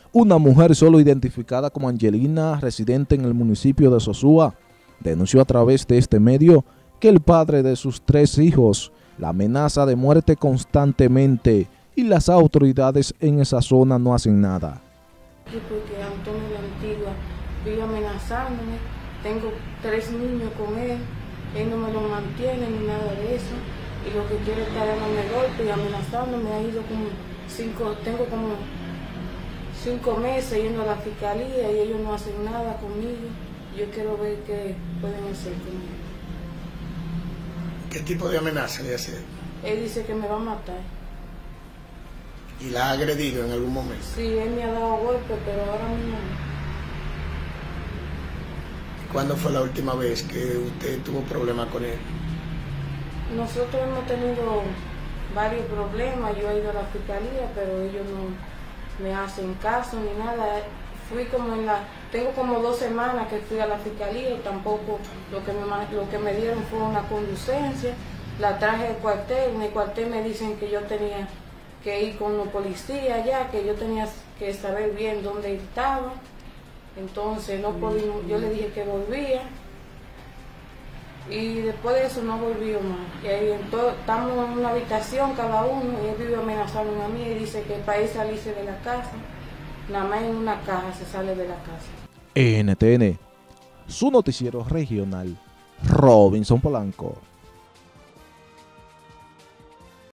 Una mujer solo identificada como Angelina, residente en el municipio de Sosúa, denunció a través de este medio que el padre de sus 3 hijos la amenaza de muerte constantemente y las autoridades en esa zona no hacen nada. Porque Antonio la Antigua vive amenazándome, tengo 3 niños con él no me lo mantiene ni nada de eso, y lo que quiere es dándome golpe y amenazándome. Ha ido tengo como 5 meses yendo a la fiscalía y ellos no hacen nada conmigo. Yo quiero ver qué pueden hacer conmigo. ¿Qué tipo de amenaza le hace? Él dice que me va a matar. ¿Y la ha agredido en algún momento? Sí, él me ha dado golpes, pero ahora mismo no. ¿Cuándo fue la última vez que usted tuvo problemas con él? Nosotros hemos tenido varios problemas. Yo he ido a la fiscalía, pero ellos no me hacen caso ni nada. Tengo como 2 semanas que fui a la fiscalía y tampoco lo que me dieron fue una conducencia. La traje al cuartel, en el cuartel me dicen que yo tenía que ir con los policías allá, que yo tenía que saber bien dónde estaba. Entonces no pudimos, yo le dije que volvía y después de eso no volvió más. Y ahí estamos en una habitación cada uno y él vive amenazándome a mí y dice que para ir salirse de la casa, nada más en una caja se sale de la casa. NTN, su noticiero regional, Robinson Polanco.